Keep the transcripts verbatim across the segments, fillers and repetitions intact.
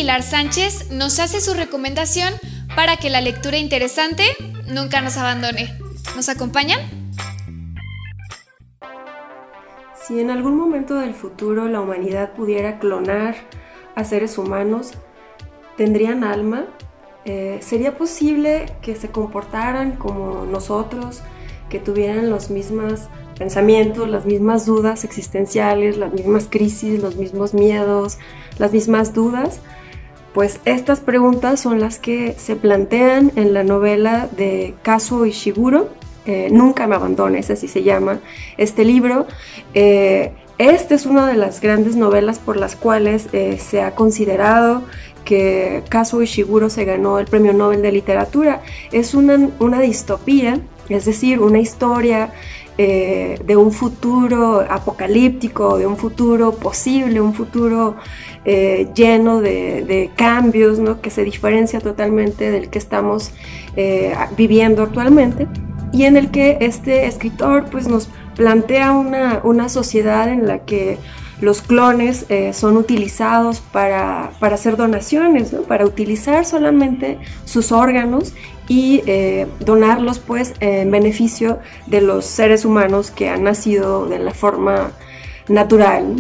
Aguilar Sánchez nos hace su recomendación para que la lectura interesante nunca nos abandone. ¿Nos acompañan? Si en algún momento del futuro la humanidad pudiera clonar a seres humanos, ¿tendrían alma? Eh, ¿Sería posible que se comportaran como nosotros, que tuvieran los mismos pensamientos, las mismas dudas existenciales, las mismas crisis, los mismos miedos, las mismas dudas? Pues estas preguntas son las que se plantean en la novela de Kazuo Ishiguro, eh, Nunca me abandones, así se llama este libro. Eh, esta es una de las grandes novelas por las cuales eh, se ha considerado que Kazuo Ishiguro se ganó el Premio Nobel de Literatura. Es una, una distopía, es decir, una historia eh, de un futuro apocalíptico, de un futuro posible, un futuro eh, lleno de, de cambios, ¿no? Que se diferencia totalmente del que estamos eh, viviendo actualmente, y en el que este escritor pues, nos plantea una, una sociedad en la que los clones eh, son utilizados para, para hacer donaciones, ¿no? Para utilizar solamente sus órganos y eh, donarlos pues, en beneficio de los seres humanos que han nacido de la forma natural.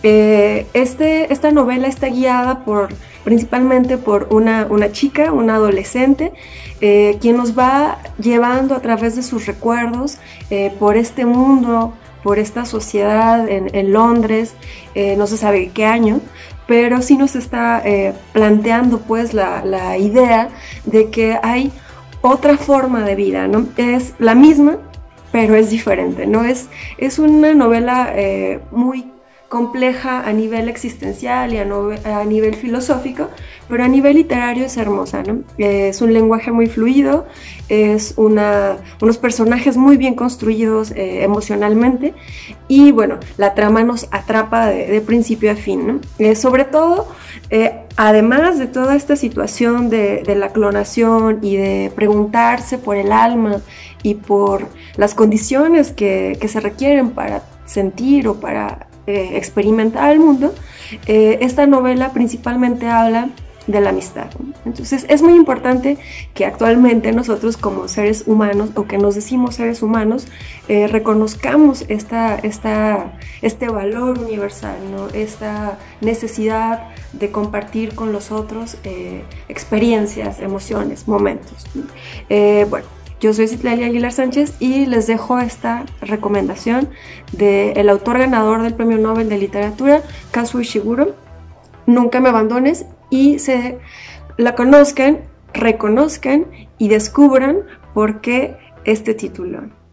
Eh, este, esta novela está guiada por, principalmente por una, una chica, una adolescente, eh, quien nos va llevando a través de sus recuerdos eh, por este mundo, por esta sociedad en, en Londres, eh, no se sabe qué año, pero sí nos está eh, planteando pues la, la idea de que hay otra forma de vida, ¿no? Es la misma, pero es diferente, ¿no? Es, es una novela eh, muy compleja a nivel existencial y a, no, a nivel filosófico, pero a nivel literario es hermosa, ¿no? Es un lenguaje muy fluido, es una, unos personajes muy bien construidos eh, emocionalmente, y bueno, la trama nos atrapa de, de principio a fin, ¿no? Eh, sobre todo, eh, además de toda esta situación de, de la clonación y de preguntarse por el alma y por las condiciones que, que se requieren para sentir o para Eh, experimentar el mundo, eh, esta novela principalmente habla de la amistad, ¿no? Entonces es muy importante que actualmente nosotros como seres humanos, o que nos decimos seres humanos, eh, reconozcamos esta, esta, este valor universal, ¿no? Esta necesidad de compartir con los otros eh, experiencias, emociones, momentos, ¿no? Eh, bueno, yo soy Citlali Aguilar Sánchez y les dejo esta recomendación del autor ganador del Premio Nobel de Literatura, Kazuo Ishiguro, Nunca me abandones, y se la conozcan, reconozcan y descubran por qué este título.